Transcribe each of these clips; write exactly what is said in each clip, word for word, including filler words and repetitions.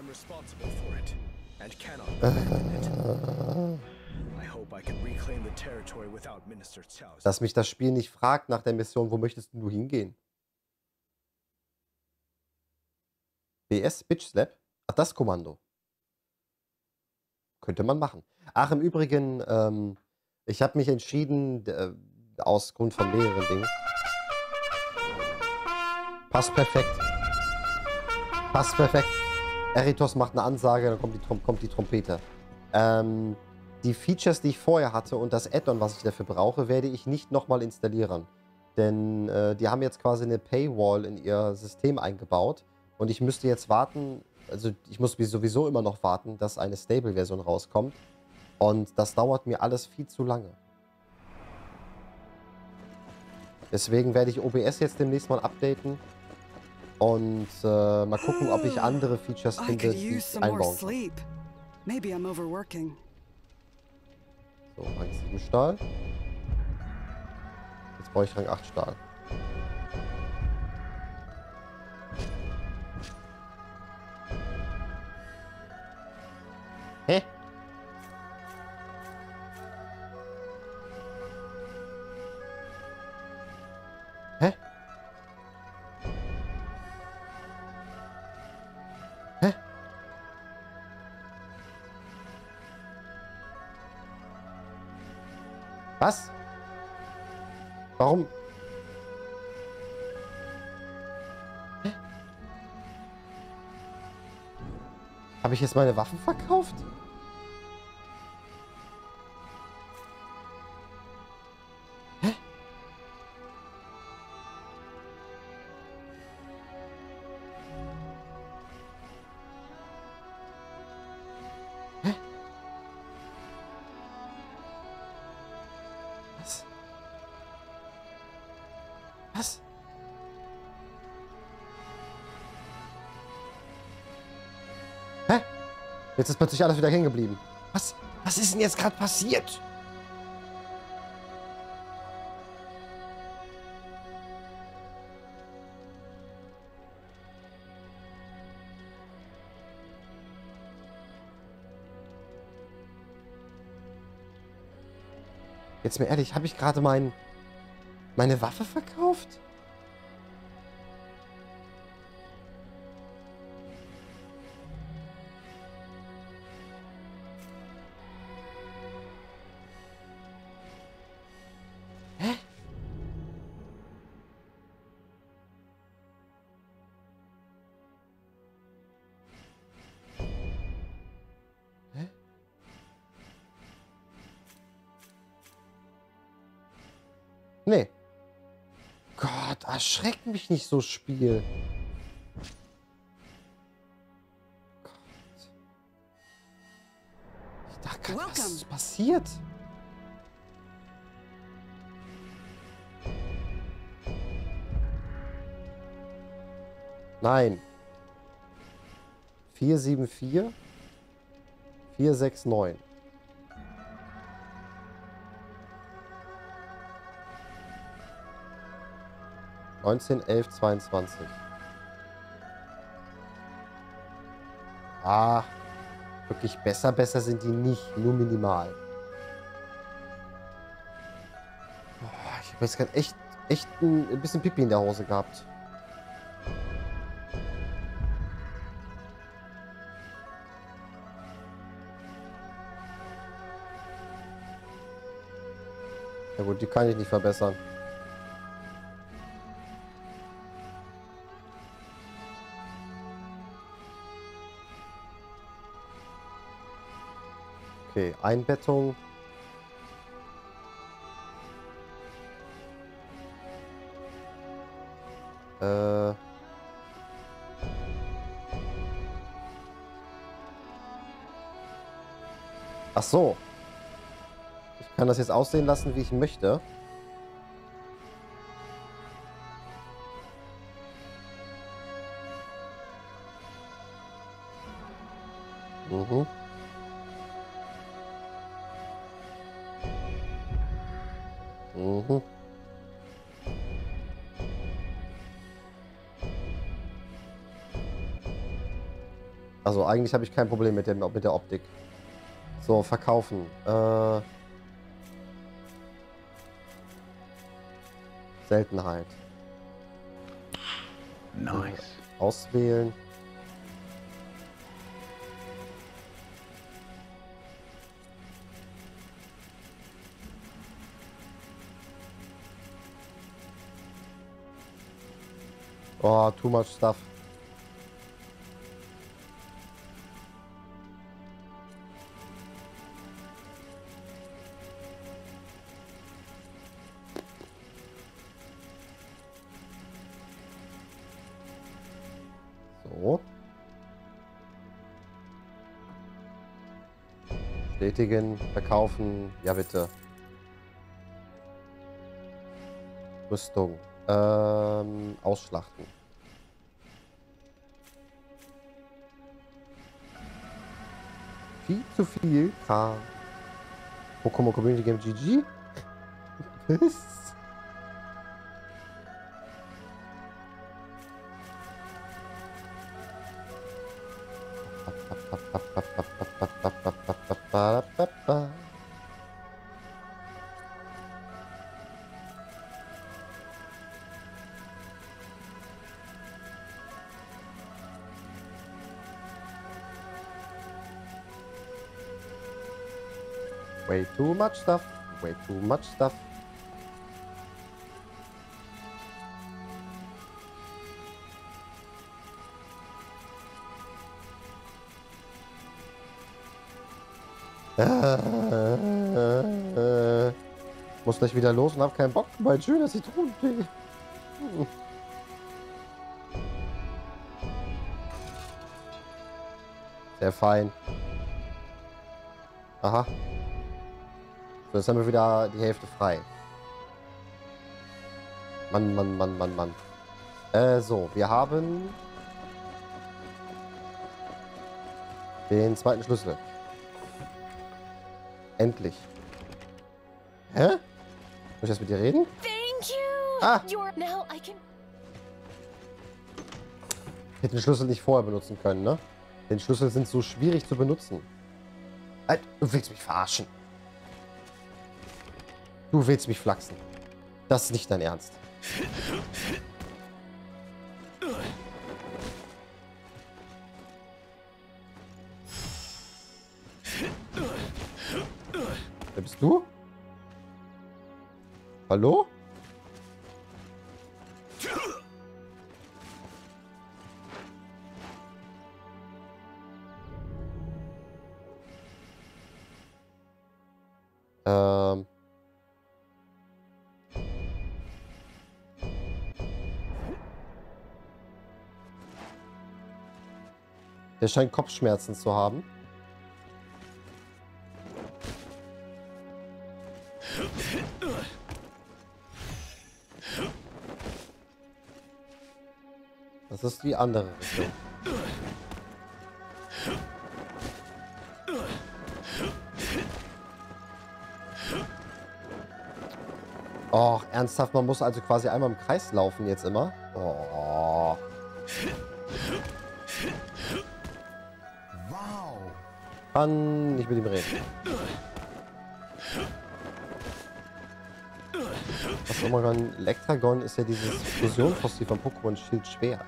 responsible for it and cannot abandon it. I hope I can reclaim the territory without Minister Chao's. Dass mich das Spiel nicht fragt nach der Mission, wo möchtest du hingehen? B S Bitch Slap? Ach, das Kommando. Könnte man machen. Ach, im Übrigen, ähm, ich habe mich entschieden, äh, aus Grund von mehreren Dingen. Passt perfekt. Passt perfekt. Eritos macht eine Ansage, dann kommt die, Trom kommt die Trompete. Ähm, die Features, die ich vorher hatte und das Add-on, was ich dafür brauche, werde ich nicht nochmal installieren. Denn äh, die haben jetzt quasi eine Paywall in ihr System eingebaut. Und ich müsste jetzt warten, also ich muss sowieso immer noch warten, dass eine Stable-Version rauskommt. Und das dauert mir alles viel zu lange. Deswegen werde ich O B S jetzt demnächst mal updaten. Und äh, mal gucken, ob ich andere Features finde, die ich einbauen kann. So, Rang sieben Stahl. Jetzt brauche ich Rang acht Stahl. Hä? Hä? Hä? Was? Warum? Hä? Habe ich jetzt meine Waffen verkauft? Hä? Hä? Was? Was? Hä? Jetzt ist plötzlich alles wieder hängen geblieben. Was? Was ist denn jetzt gerade passiert? Jetzt mal ehrlich, habe ich gerade mein, meine Waffe verkauft? Hä? Hä? Nee. Gott, erschreck mich nicht so, Spiel. Gott. Ich dachte gerade, was ist passiert? Nein. vier sieben vier. vier sechs neun. neunzehn elf zweiundzwanzig. Ah, wirklich besser, besser sind die nicht, nur minimal. Boah, ich habe jetzt gerade echt, echt ein, ein bisschen Pipi in der Hose gehabt. Ja gut, die kann ich nicht verbessern. Okay, Einbettung. Äh. Ach so. Ich kann das jetzt aussehen lassen, wie ich möchte. Mhm. Mhm. Also eigentlich habe ich kein Problem mit, dem, mit der Optik. So, verkaufen. Äh, Seltenheit. Nice. Auswählen. Oh, too much stuff. So. Bestätigen, verkaufen, ja bitte. Rüstung. Ähm, ausschlachten. Viel zu viel. K. Pokémon Community Game G G. Bis. Way too much stuff. Way too much stuff. Äh, muss gleich wieder los und hab keinen Bock. Mein schöner Zitronentee. Hm. Sehr fein. Aha. So, jetzt haben wir wieder die Hälfte frei. Mann, Mann, Mann, Mann, Mann. Äh, so, wir haben den zweiten Schlüssel. Endlich. Hä? Muss ich jetzt mit dir reden? Thank you. Ah. You're now I can. Ich hätte den Schlüssel nicht vorher benutzen können, ne? Den Schlüssel sind so schwierig zu benutzen. Alter, du willst mich verarschen. Du willst mich flachsen. Das ist nicht dein Ernst. Wer bist du? Hallo? Ähm. Der scheint Kopfschmerzen zu haben. Das ist die andere Richtung. Oh, ernsthaft, man muss also quasi einmal im Kreis laufen jetzt immer. Oh. Wow. Kann nicht mit ihm reden. Was immer kann, Elektragon ist ja dieses Fusionsfossil vom Pokémon Schild Schwert.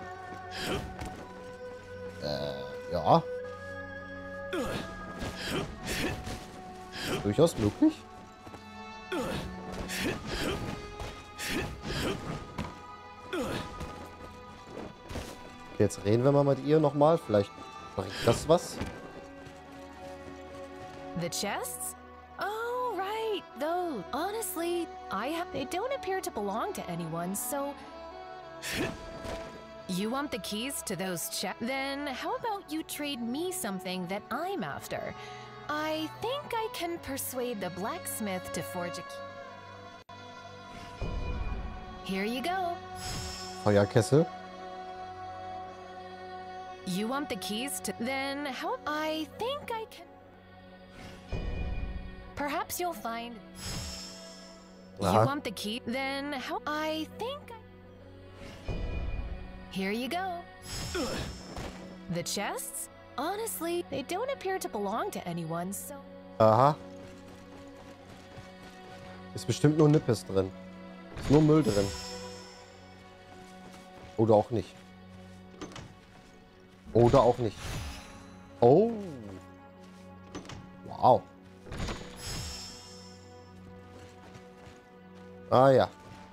Äh, ja. Durchaus möglich. Okay, jetzt reden wir mal mit ihr nochmal. Vielleicht bringt das was. The chests? Oh, right. Though, honestly, I have. They don't appear to belong to anyone, so. You want the keys to those chests? Then how about you trade me something that I'm after? I think I can persuade the blacksmith to forge a key. Here you go. Feuerkessel. You want the keys to. Then how. I think I can. Perhaps you'll find. Aha. You want the key? Then how? I think. I... Here you go. The chests? Honestly, they don't appear to belong to anyone, so... Aha. Ist bestimmt nur Nippes drin. Ist nur Müll drin. Oder auch nicht. Oder auch nicht. Oh. Wow. Ah ja.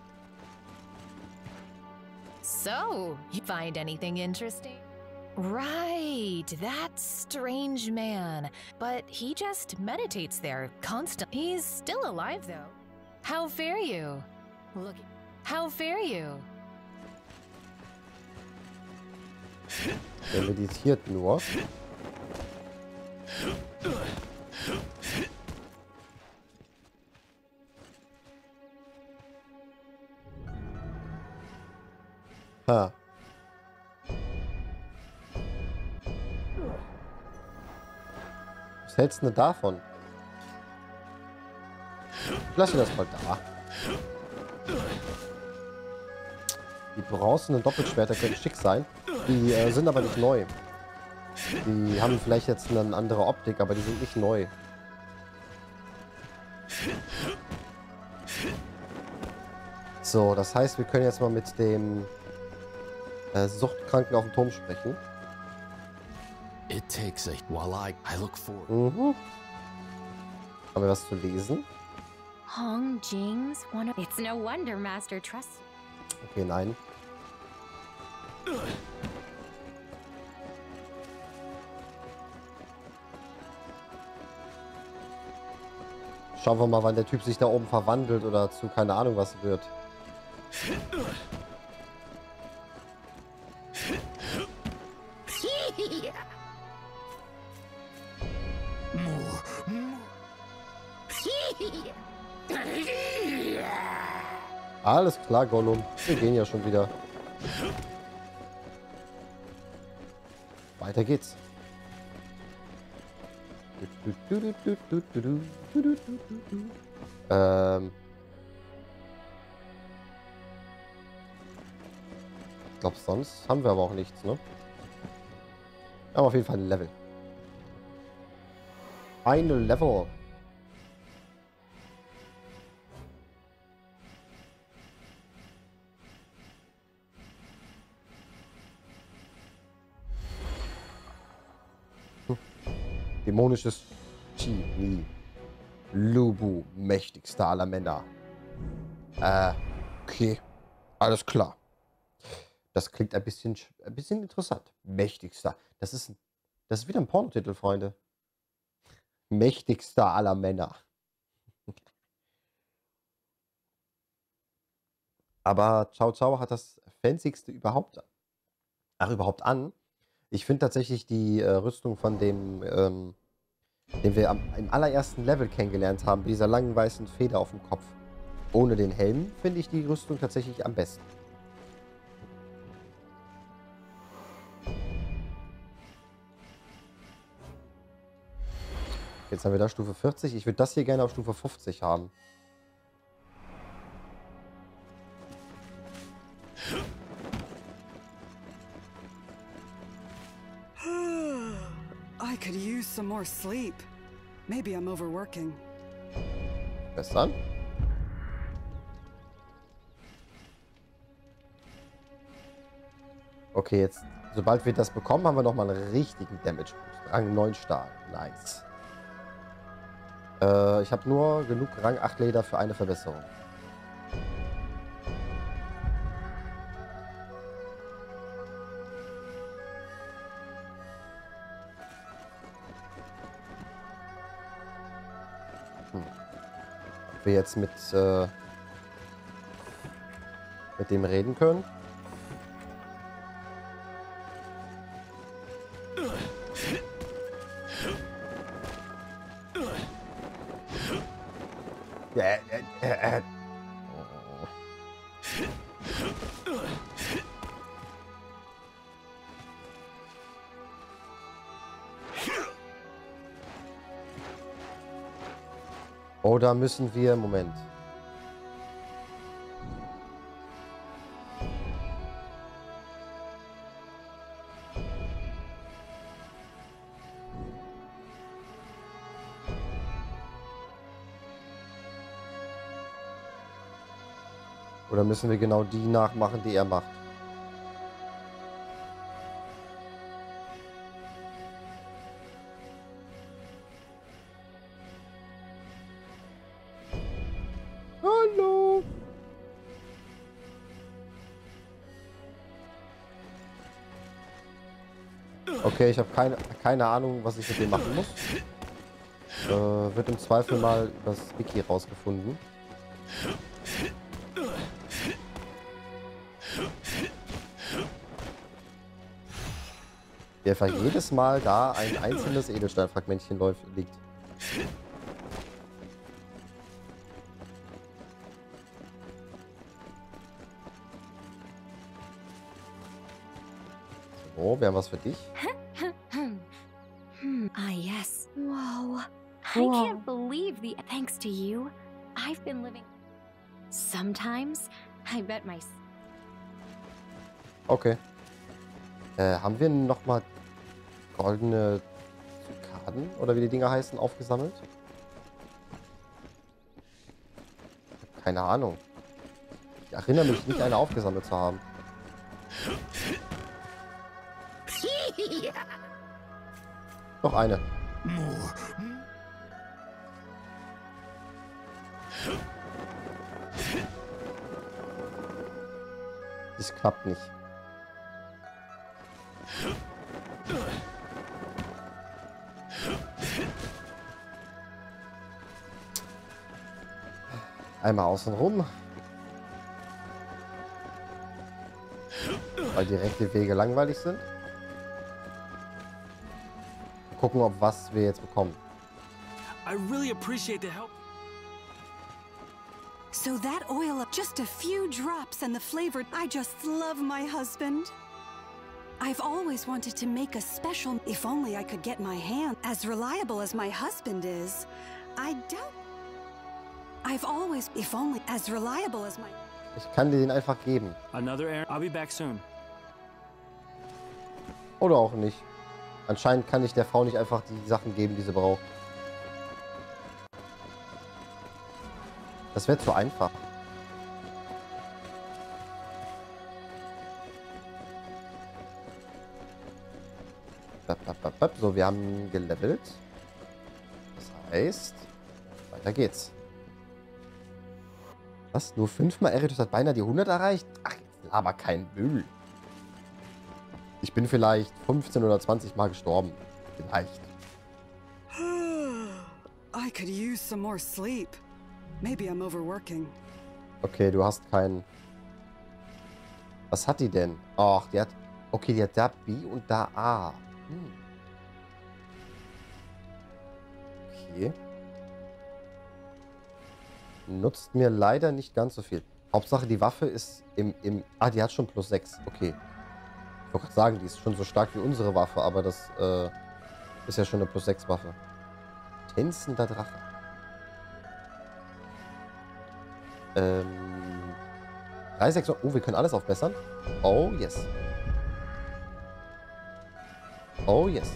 So, you find anything interesting? Right, that strange man. But he just meditates there constantly. He's still alive, though. How fare you? Look, how fare you? Der meditiert nur. Ha. Was hältst du denn davon? Lass ihn das mal da. Die bronzenen Doppelschwerter können schick sein. Die äh, sind aber nicht neu. Die haben vielleicht jetzt eine andere Optik, aber die sind nicht neu. So, das heißt, wir können jetzt mal mit dem äh, Suchtkranken auf dem Turm sprechen. It takes a while I, I look forward. Mhm. Haben wir was zu lesen? Hong Jing's one of... It's no wonder Master trusts... Okay, nein. Schauen wir mal, wann der Typ sich da oben verwandelt oder zu keine Ahnung was wird. Alles klar, Gollum. Wir gehen ja schon wieder. Weiter geht's. Ähm. Ich glaube, sonst haben wir aber auch nichts, ne? Wir haben auf jeden Fall ein Level. Ein Level. Dämonisches Genie. Lubu, mächtigster aller Männer. Äh, okay. Alles klar. Das klingt ein bisschen, ein bisschen interessant. Mächtigster. Das ist, ein, das ist wieder ein Pornotitel, Freunde. Mächtigster aller Männer. Aber Ciao Ciao hat das fancyste überhaupt, ach, überhaupt an. Ich finde tatsächlich die äh, Rüstung von dem, ähm, den wir am, im allerersten Level kennengelernt haben, mit dieser langen weißen Feder auf dem Kopf. Ohne den Helm finde ich die Rüstung tatsächlich am besten. Jetzt haben wir da Stufe vierzig. Ich würde das hier gerne auf Stufe fünfzig haben. I could use some more sleep. Maybe I'm overworking. Besser. Okay, jetzt, sobald wir das bekommen, haben wir nochmal einen richtigen Damage Boost. Rang neun Stahl. Nice. Äh, ich habe nur genug Rang acht Leder für eine Verbesserung. Hm. Ob wir jetzt mit, äh, mit dem reden können? Äh, äh, äh. Oder müssen wir... Moment. Oder müssen wir genau die nachmachen, die er macht? Hallo. Okay, ich habe keine, keine Ahnung, was ich mit dem machen muss. Äh, wird im Zweifel mal übers Wiki rausgefunden. Der einfach jedes Mal da ein einzelnes Edelsteinfragmentchen läuft, liegt. So, wir haben was für dich. Ah, yes. Whoa. I Whoa. can't believe the. Thanks to you, I've been living. Sometimes, I bet my. Okay. Äh, haben wir nochmal goldene Zykaden, oder wie die Dinger heißen, aufgesammelt? Ich hab keine Ahnung. Ich erinnere mich nicht, eine aufgesammelt zu haben. Noch eine. Das klappt nicht. Einmal außen rum. Weil direkte Wege langweilig sind. Gucken, ob was wir jetzt bekommen. I really appreciate the help. So that oil, just a few drops and the flavor. I just love my husband. I've always wanted to make a special. If only I could get my hand as reliable as my husband is. I doubt. I've always, if only as reliable as my. Ich kann dir den einfach geben. Another errand. I'll be back soon. Oder auch nicht. Anscheinend kann ich der Frau nicht einfach die Sachen geben, die sie braucht. Das wäre zu einfach. So, wir haben gelevelt. Das heißt, weiter geht's. Was? Nur fünfmal? Eritos hat beinahe die hundert erreicht? Ach, jetzt laber kein Müll. Ich bin vielleicht fünfzehn oder zwanzig Mal gestorben. Vielleicht. I could use some more sleep. Maybe I'm overworking. Okay, du hast keinen... Was hat die denn? Ach, die hat... Okay, die hat da B und da A. Hm. Okay. Nutzt mir leider nicht ganz so viel. Hauptsache, die Waffe ist im... im ah, die hat schon plus sechs. Okay. Ich wollte gerade sagen, die ist schon so stark wie unsere Waffe, aber das äh, ist ja schon eine plus sechs Waffe. Tänzender Drache. Ähm... drei, sechs... Oh, wir können alles aufbessern. Oh, yes. Oh, yes.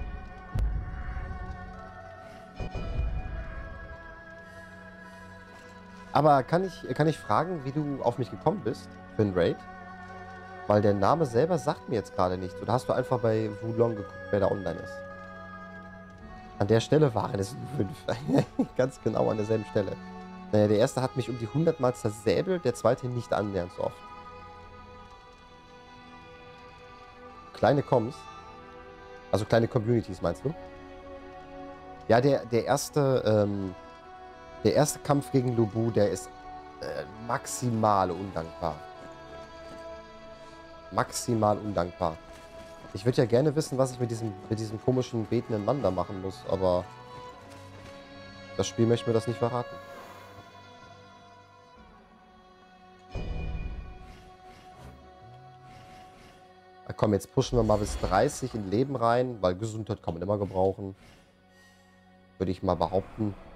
Aber kann ich, kann ich fragen, wie du auf mich gekommen bist für ein Raid? Weil der Name selber sagt mir jetzt gerade nichts. Oder hast du einfach bei Wulong geguckt, wer da online ist? An der Stelle waren es fünf. Ganz genau an derselben Stelle. Naja, der erste hat mich um die hundert Mal zersäbelt, der zweite nicht annähernd so oft. Kleine Comms. Also kleine Communities, meinst du? Ja, der, der erste, ähm, der erste Kampf gegen Lu Bu, der ist äh, maximal undankbar. Maximal undankbar. Ich würde ja gerne wissen, was ich mit diesem, mit diesem komischen betenden Mann da machen muss, aber das Spiel möchte mir das nicht verraten. Na komm, jetzt pushen wir mal bis dreißig in Leben rein, weil Gesundheit kann man immer gebrauchen. Würde ich mal behaupten.